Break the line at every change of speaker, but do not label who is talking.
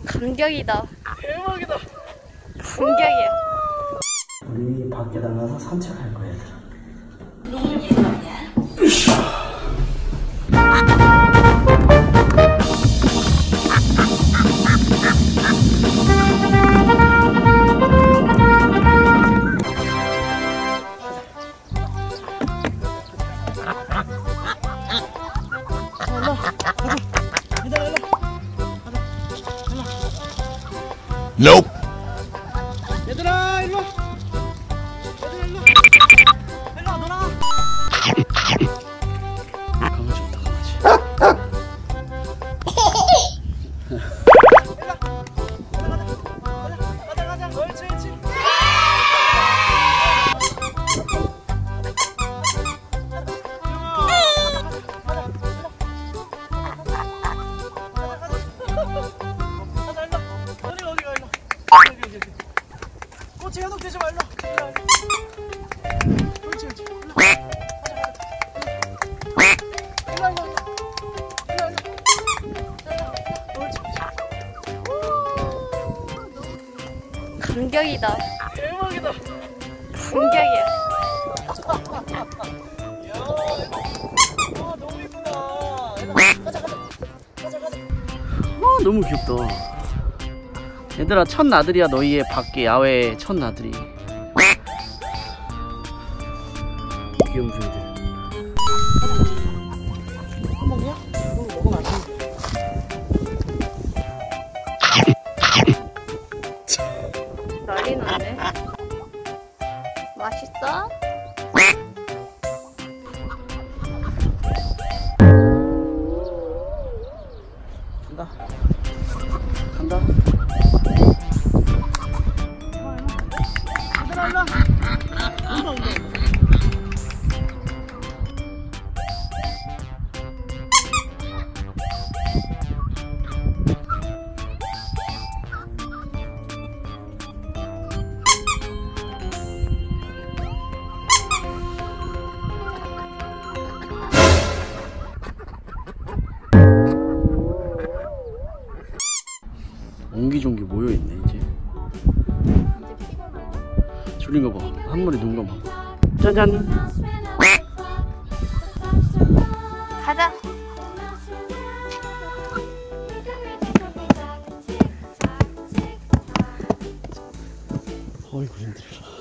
감격이다.
대박이다.
감격이야.
우리 밖에 나가서 산책할 거야, 얘들아.
Nope.
얘들아 일로 와. 얘들아 일로 와. 일로 와 놀아. 강아지 없다 강아지. 가자. 옳지 옳지. 꼬치 현혹 되지 말라. 옳지.
감격이다.
대박이다.
감격이야.
이야, 너무 이쁘다. 가자. 너무 귀엽다. 얘들아 첫 나들이야. 너희의 밖에 야외 첫 나들이. 귀여운 중이들. 한 먹냐? 먹으면 안 돼.
난리 났네. 맛있어?
간다. 얘들아 온다. 옹기종기 모여있네 이제. 줄인 거 봐. 한 마리 눈 거 봐. 짜잔.
가자.
어이구 힘들어.